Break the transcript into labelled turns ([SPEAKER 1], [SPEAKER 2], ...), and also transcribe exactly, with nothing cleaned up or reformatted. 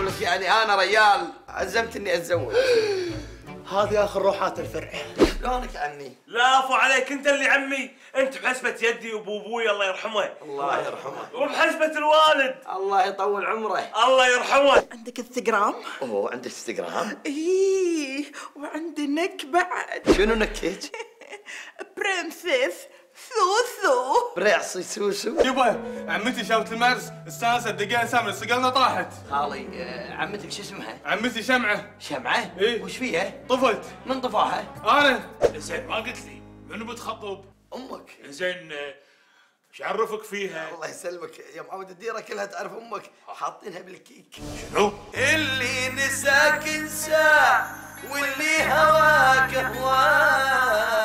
[SPEAKER 1] لك يعني انا ريال عزمت اني اتزوج.
[SPEAKER 2] هذه اخر روحات الفرع.
[SPEAKER 1] شلونك عني؟
[SPEAKER 3] لا عفو عليك، انت اللي عمي، انت بحسبة يدي وابو ابوي الله يرحمه.
[SPEAKER 1] الله يرحمه.
[SPEAKER 3] وبحسبة الوالد
[SPEAKER 1] الله يطول عمره.
[SPEAKER 3] الله يرحمه.
[SPEAKER 4] عندك انستغرام؟
[SPEAKER 1] اوه عندك انستغرام؟
[SPEAKER 4] ايه وعندي نك بعد.
[SPEAKER 1] شنو نكيت؟
[SPEAKER 4] برنسس سوسو.
[SPEAKER 1] بريعصي سوسو.
[SPEAKER 5] يبا عمتي شافت المدرس استانست دقينا سامر صقلنا طاحت.
[SPEAKER 1] خالي آه، عمتك شو اسمها؟
[SPEAKER 5] عمتي شمعه.
[SPEAKER 1] شمعه؟
[SPEAKER 5] ايه
[SPEAKER 1] وش فيها؟
[SPEAKER 5] طفت.
[SPEAKER 1] من طفاها؟
[SPEAKER 5] انا.
[SPEAKER 3] زين ما قلت لي منو بتخطب؟
[SPEAKER 1] امك.
[SPEAKER 3] زين ايش عرفك فيها؟
[SPEAKER 1] الله يسلمك يا معود، الديره كلها تعرف امك، حاطينها بالكيك.
[SPEAKER 3] شنو؟
[SPEAKER 1] اللي نساك انساه واللي هواك هواه